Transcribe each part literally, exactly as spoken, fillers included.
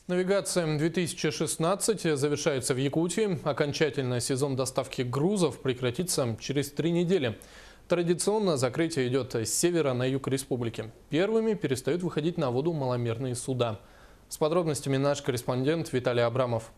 Навигация две тысячи шестнадцать завершается в Якутии. Окончательно сезон доставки грузов прекратится через три недели. Традиционно закрытие идет с севера на юг республики. Первыми перестают выходить на воду маломерные суда. С подробностями наш корреспондент Виталий Абрамов.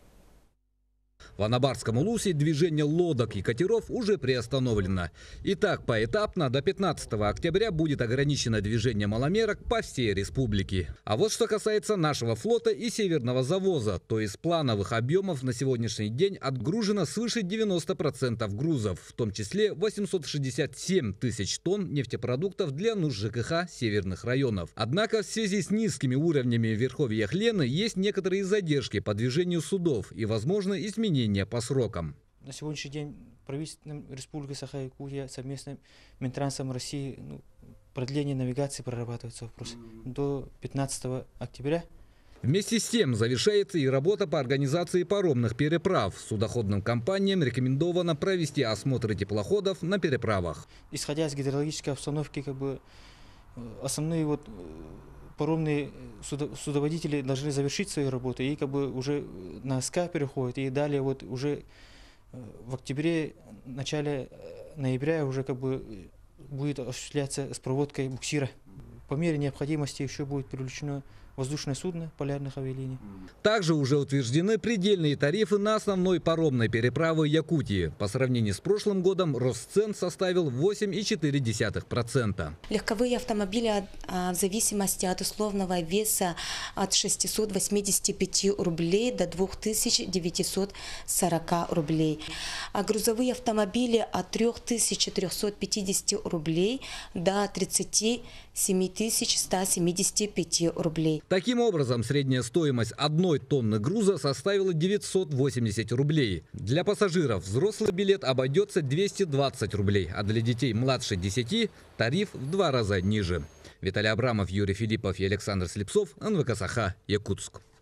В Анабарском улусе движение лодок и катеров уже приостановлено. Итак, поэтапно до пятнадцатого октября будет ограничено движение маломерок по всей республике. А вот что касается нашего флота и северного завоза, то из плановых объемов на сегодняшний день отгружено свыше девяноста процентов грузов, в том числе восемьсот шестьдесят семь тысяч тонн нефтепродуктов для нужд ЖКХ северных районов. Однако в связи с низкими уровнями в верховьях Лены есть некоторые задержки по движению судов и, возможно, изменения по срокам. На сегодняшний день правительством Республики Саха-Якутия совместно Минтрансом России ну, продление навигации прорабатывается вопрос до пятнадцатого октября. Вместе с тем завершается и работа по организации паромных переправ. Судоходным компаниям рекомендовано провести осмотры теплоходов на переправах. Исходя из гидрологической обстановки, как бы основные вот паромные судоводители должны завершить свою работу и как бы уже на СК переходят. И далее вот уже в октябре, начале ноября уже как бы будет осуществляться с проводкой буксира. По мере необходимости еще будет привлечено воздушное судно полярных авиалиний. Также уже утверждены предельные тарифы на основной паромной переправы Якутии. По сравнению с прошлым годом рост цен составил восемь и четыре десятых процента. Легковые автомобили в зависимости от условного веса от шестисот восьмидесяти пяти рублей до двух тысяч девятисот сорока рублей. А грузовые автомобили от трёх тысяч трёхсот пятидесяти рублей до тридцати семи тысяч ста семидесяти пяти рублей. Таким образом, средняя стоимость одной тонны груза составила девятьсот восемьдесят рублей. Для пассажиров взрослый билет обойдется двести двадцать рублей, а для детей младше десяти тариф в два раза ниже. Виталий Абрамов, Юрий Филиппов и Александр Слепцов, эн вэ ка Саха, Якутск.